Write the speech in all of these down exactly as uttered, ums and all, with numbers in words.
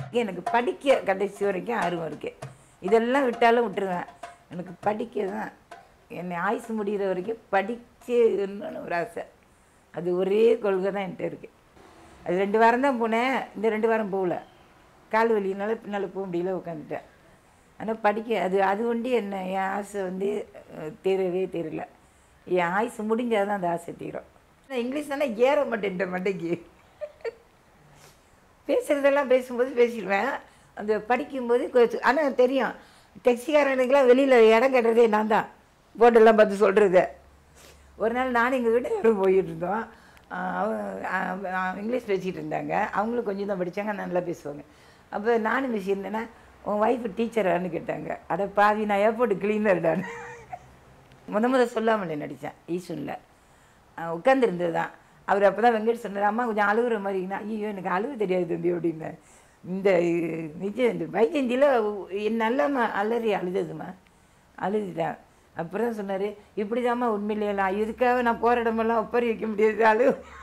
எனக்கு படிக்க கடைசி வரைக்கும் ஆர்வம் இருக்குது. இதெல்லாம் விட்டாலும் விட்டுருவேன். எனக்கு படிக்க தான் என்னை ஆயுசு முடிகிற வரைக்கும் படிக்கணும்னு ஒரு ஆசை. அது ஒரே கொள்கை தான் என்கிட்ட இருக்குது. அது ரெண்டு வாரம் தான் போனேன். இந்த ரெண்டு வாரம் போகல, கால் வலினால பின்னால் போக முடியல, உட்காந்துட்டேன். ஆனால் படிக்க அது அது ஒண்டி என்ன என் ஆசை வந்து தீரவே தீரலை. என் ஆயுசு முடிஞ்சால் தான் அந்த ஆசை தீரும். இங்கிலீஷ் தானே ஏற மாட்டேன் மண்டைக்கு. பேசுகிறதெல்லாம் பேசும்போது பேசிடுவேன், அந்த படிக்கும்போது. ஆனால் தெரியும், டெக்ஸிக்காரனுக்கெலாம் வெளியில் இடம் கட்டுறதே நான் தான், போட்டெல்லாம் பார்த்து சொல்கிறது. ஒரு நாள் நானும் எங்கள் வீட்டு யாரும் போயிட்டு இருந்தோம். இங்கிலீஷ் பேசிகிட்டு இருந்தாங்க. அவங்களும் கொஞ்சம் தான் படித்தாங்க, நல்லா பேசுவாங்க. அப்போ நானும் பேசியிருந்தேன்னா, உன் ஒய்ஃபு டீச்சரான்னு கேட்டாங்க. அட பாவி, நான் ஏர்போர்ட்டு கிளீனர்டான்னு முத முத சொல்லாமலே நடித்தேன். ஈஸ்வனில் உட்காந்துருந்தது தான். அவர் அப்போ தான் வெங்கட் சொன்னார், அம்மா கொஞ்சம் அழுகுற மாதிரிங்கன்னா. ஐயோ, எனக்கு அழுகு தெரியாது தம்பி அப்படின்னு. இந்த நிஜம் இந்த வைஜெயந்தியில் என் நல்லம்மா அலறி அழுததுமா, அழுதுட்டேன். அப்புறம் தான் சொன்னார், இப்படி தாம்மா உண்மையிலேலாம் இதுக்காக நான் போகிற இடமெல்லாம் ஒப்பறி வைக்க முடியாது அழு.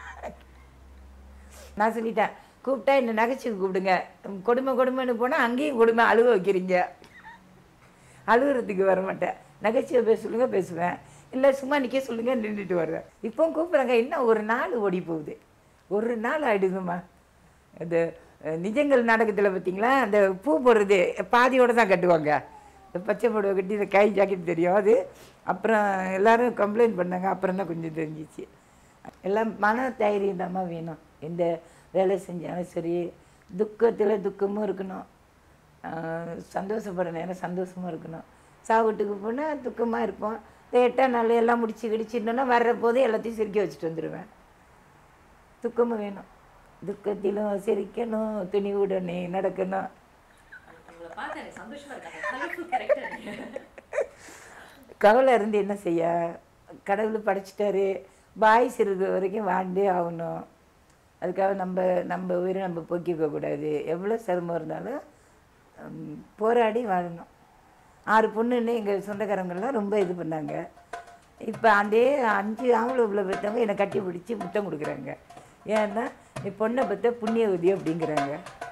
நான் சொல்லிட்டேன், கூப்பிட்டா என்னை நகைச்சுக்கு கூப்பிடுங்க. கொடுமை கொடுமைன்னு போனால் அங்கேயும் கொடுமை அழுக வைக்கிறீங்க. அழுகுறதுக்கு வர மாட்டேன். நகைச்சுவை பேச சொல்லுங்கள் பேசுவேன், இல்லை சும்மா நிற்க சொல்லுங்கள் நின்றுட்டு வருவேன். இப்போவும் கூப்பிட்றாங்க. இன்னும் ஒரு நாள் ஓடி போகுது, ஒரு நாள் ஆகிடுதுமா. இந்த நிஜங்கள் நாடகத்தில் பார்த்தீங்களா, அந்த பூ போடுறது பாதியோடு தான் கட்டுவாங்க. இந்த பச்சை புடவை கட்டி இந்த கை ஜாக்கெட் தெரியும் அது. அப்புறம் எல்லோரும் கம்ப்ளைண்ட் பண்ணாங்க. அப்புறம் தான் கொஞ்சம் தெரிஞ்சிச்சு. எல்லாம் மன தைரியம் தாம்மா வேணும். எந்த வேலை செஞ்சாலும் சரி, துக்கத்தில் துக்கமும் இருக்கணும், சந்தோஷப்படுற நேரம் சந்தோஷமாக இருக்கணும். சாவுட்டுக்கு போனால் துக்கமாக இருப்போம். லேட்டாக நாள் எல்லாம் முடிச்சு கிடிச்சிடணுன்னா வர்ற போதே எல்லாத்தையும் சிரிக்க வச்சுட்டு வந்துடுவேன். துக்கமும் வேணும், துக்கத்திலும் சிரிக்கணும், துணிவுடனே நடக்கணும். கவலை இருந்து என்ன செய்ய, கடவுள் படைச்சிட்டாரு, பாய்ஸ் இருக்கிற வரைக்கும் வாழ்ந்தே ஆகணும். அதுக்காக நம்ம நம்ம உயிரை நம்ம போக்கிக்க கூடாது. எவ்வளோ சிரமம் இருந்தாலும் போராடி வாழணும். ஆறு பொண்ணுன்னு எங்கள் சொந்தக்காரங்கள்லாம் ரொம்ப இது பண்ணாங்க. இப்போ அந்த அஞ்சு ஆம்பளை உள்ள பெற்றவங்க என்னை கட்டி பிடிச்சி முத்தம் கொடுக்குறாங்க. ஏன்னா நீ பொண்ணை பற்ற புண்ணியவதி அப்படிங்கிறாங்க.